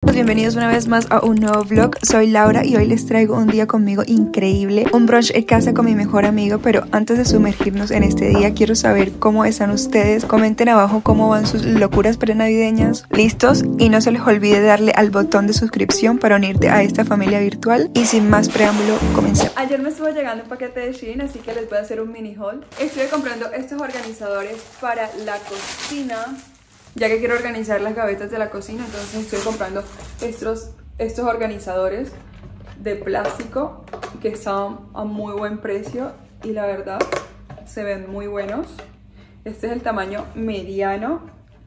Bienvenidos una vez más a un nuevo vlog. Soy Laura y hoy les traigo un día conmigo increíble, un brunch en casa con mi mejor amigo. Pero antes de sumergirnos en este día, quiero saber cómo están ustedes. Comenten abajo cómo van sus locuras prenavideñas. ¿Listos? Y no se les olvide darle al botón de suscripción para unirte a esta familia virtual. Y sin más preámbulo, comencemos. Ayer me estuvo llegando un paquete de Shein, así que les voy a hacer un mini haul. Estuve comprando estos organizadores para la cocina, ya que quiero organizar las gavetas de la cocina. Entonces estoy comprando estos organizadores de plástico que están a muy buen precio y la verdad se ven muy buenos. Este es el tamaño mediano.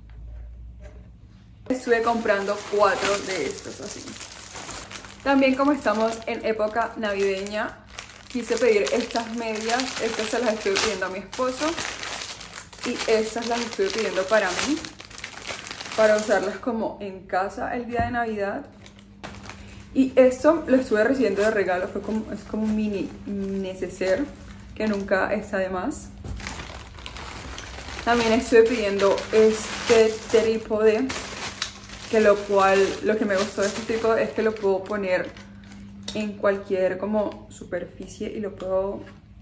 Estuve comprando 4 de estos así. También, como estamos en época navideña, quise pedir estas medias. Estas se las estoy pidiendo a mi esposo y estas las estoy pidiendo para mí, para usarlas como en casa el día de Navidad. Y esto lo estuve recibiendo de regalo, es como un mini neceser que nunca está de más. También estuve pidiendo este trípode, que lo que me gustó de este trípode es que lo puedo poner en cualquier como superficie y lo puedo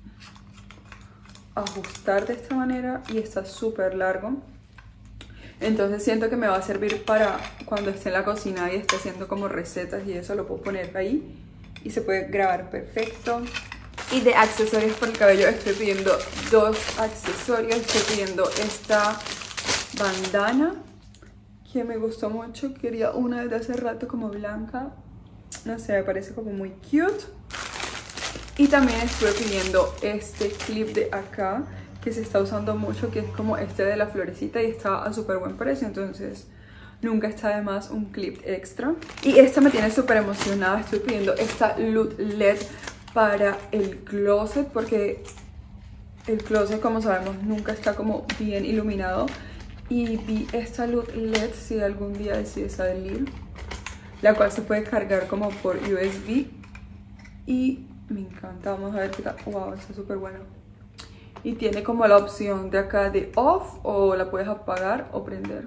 ajustar de esta manera y está súper largo. Entonces siento que me va a servir para cuando esté en la cocina y esté haciendo como recetas y eso, lo puedo poner ahí y se puede grabar perfecto. Y de accesorios para el cabello estoy pidiendo 2 accesorios. Estoy pidiendo esta bandana que me gustó mucho. Quería una desde hace rato como blanca. No sé, me parece como muy cute. Y también estuve pidiendo este clip de acá, que se está usando mucho, que es como este de la florecita y está a súper buen precio, entonces nunca está de más un clip extra. Y esta me tiene súper emocionada. Estoy pidiendo esta luz LED para el closet, porque el closet, como sabemos, nunca está como bien iluminado. Y vi esta luz LED si algún día decide salir, la cual se puede cargar como por USB y me encanta. Vamos a ver qué tal. Wow, está súper bueno. Y tiene como la opción de acá de off, o la puedes apagar o prender.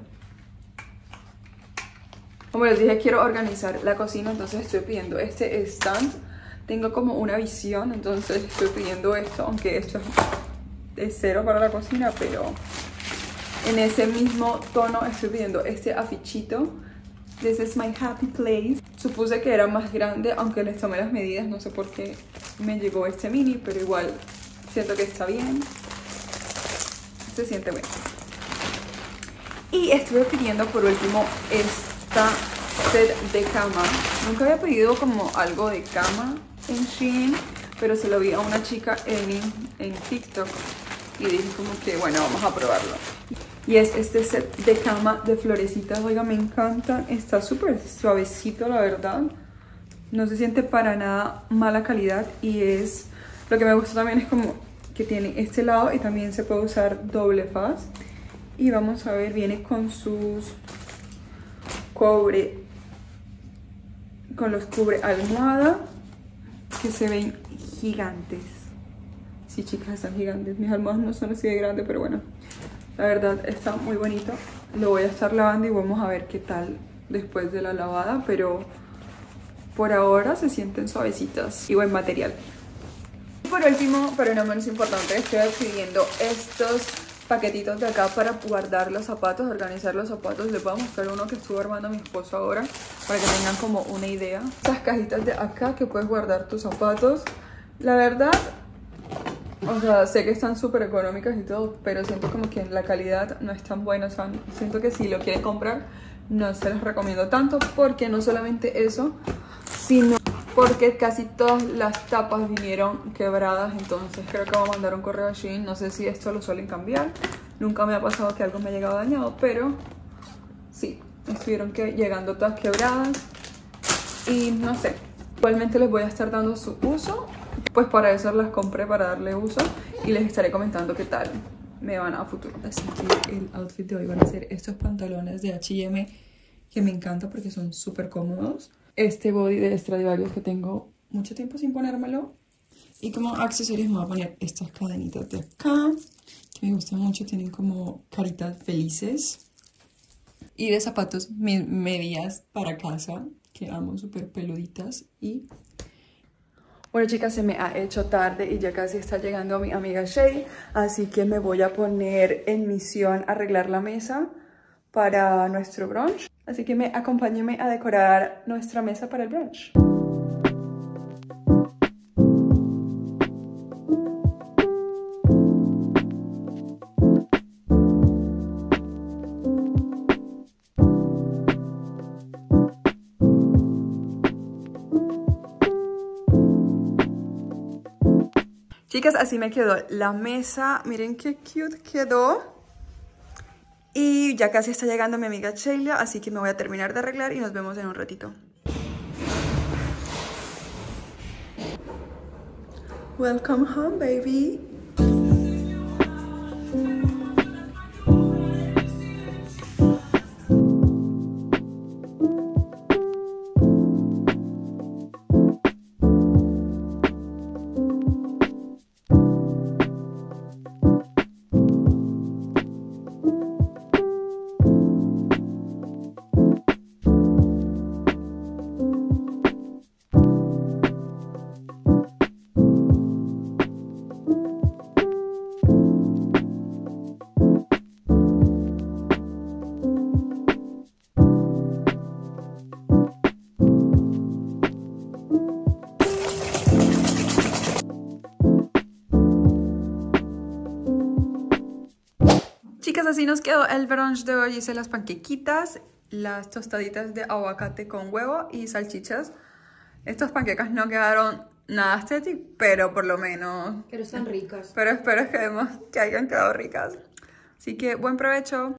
Como les dije, quiero organizar la cocina, entonces estoy pidiendo este stand. Tengo como una visión, entonces estoy pidiendo esto, aunque esto es cero para la cocina, pero en ese mismo tono estoy pidiendo este afichito. This is my happy place. Supuse que era más grande, aunque les tomé las medidas, no sé por qué me llegó este mini, pero igual siento que está bien, se siente bien. Y estuve pidiendo por último esta set de cama. Nunca había pedido como algo de cama en Shein, pero se lo vi a una chica en TikTok y dije como que bueno, vamos a probarlo. Y es este set de cama de florecitas. Oiga, me encanta, está súper suavecito, la verdad. No se siente para nada mala calidad y es... Lo que me gusta también es como que tiene este lado y también se puede usar doble faz. Y vamos a ver, viene con sus con los cubre almohada, que se ven gigantes. Sí, chicas, están gigantes. Mis almohadas no son así de grandes, pero bueno, la verdad está muy bonito. Lo voy a estar lavando y vamos a ver qué tal después de la lavada, pero por ahora se sienten suavecitas y buen material. Por último, pero no menos importante, estoy adquiriendo estos paquetitos de acá para guardar los zapatos, organizar los zapatos. Les voy a mostrar uno que estuvo armando mi esposo ahora, para que tengan como una idea. Estas cajitas de acá que puedes guardar tus zapatos. La verdad, o sea, sé que están súper económicas y todo, pero siento como que la calidad no es tan buena. O sea, siento que si lo quieren comprar, no se los recomiendo tanto, porque no solamente eso, sino porque casi todas las tapas vinieron quebradas. Entonces creo que voy a mandar un correo a Shein. No sé si esto lo suelen cambiar. Nunca me ha pasado que algo me ha llegado dañado, pero sí, estuvieron llegando todas quebradas. Y no sé, igualmente les voy a estar dando su uso. Pues para eso las compré, para darle uso. Y les estaré comentando qué tal me van a futuro. Así que el outfit de hoy van a ser estos pantalones de H&M, que me encanta porque son súper cómodos. Este body de Stradivarius que tengo mucho tiempo sin ponérmelo. Y como accesorios me voy a poner estas cadenitas de acá, que me gustan mucho, tienen como caritas felices. Y de zapatos, mis medias para casa, que amo, súper peluditas. Y bueno, chicas, se me ha hecho tarde y ya casi está llegando mi amiga Shay, así que me voy a poner en misión a arreglar la mesa para nuestro brunch. Así que acompáñenme a decorar nuestra mesa para el brunch. Chicas, así me quedó la mesa. Miren qué cute quedó. Y ya casi está llegando mi amiga Sheila, así que me voy a terminar de arreglar y nos vemos en un ratito. Welcome home, baby. Chicas, así nos quedó el brunch de hoy. Hice las panquequitas, las tostaditas de aguacate con huevo y salchichas. Estas panquecas no quedaron nada estéticas, pero por lo menos... Pero están ricas. Pero espero que hayan quedado ricas. Así que buen provecho.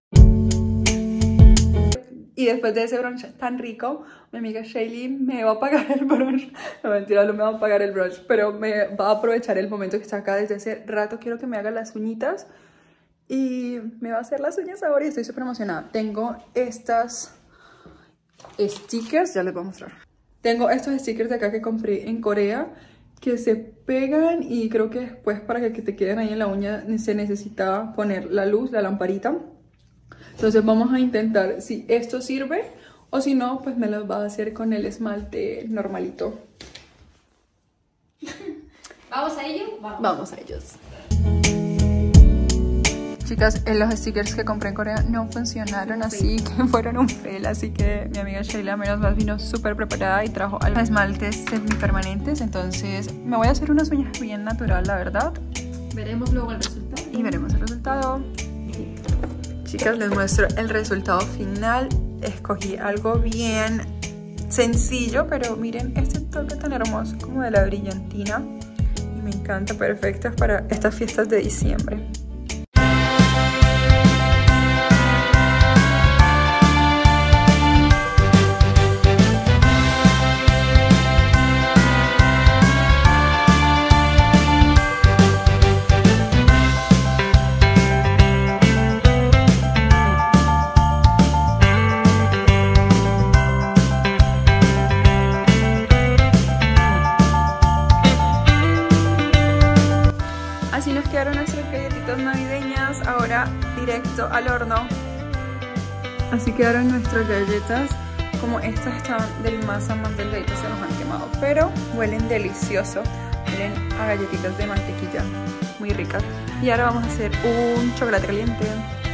Y después de ese brunch tan rico, mi amiga Shaylee me va a pagar el brunch. No, mentira, no me va a pagar el brunch, pero me va a aprovechar el momento que está acá desde hace rato. Quiero que me haga las uñitas. Y me va a hacer las uñas ahora y estoy súper emocionada. Tengo estas stickers, ya les voy a mostrar. Tengo estos stickers de acá que compré en Corea, que se pegan y creo que después para que te queden ahí en la uña se necesita poner la luz, la lamparita. Entonces vamos a intentar si esto sirve o si no, pues me las va a hacer con el esmalte normalito. ¿Vamos a ello? Vamos a ellos. Chicas, los stickers que compré en Corea no funcionaron, así que fueron un fail. Así que mi amiga Sheila menos mal vino súper preparada y trajo algunos esmaltes semipermanentes. Entonces me voy a hacer unas uñas bien natural, la verdad. Veremos luego el resultado. Y veremos el resultado. Chicas, les muestro el resultado final. Escogí algo bien sencillo, pero miren este toque tan hermoso como de la brillantina. Y me encanta, perfecto para estas fiestas de diciembre. Así nos quedaron nuestras galletitas navideñas, ahora directo al horno. Así quedaron nuestras galletas, como estas están del más delgaditas, se nos han quemado, pero huelen delicioso. Miren a galletitas de mantequilla, muy ricas. Y ahora vamos a hacer un chocolate caliente.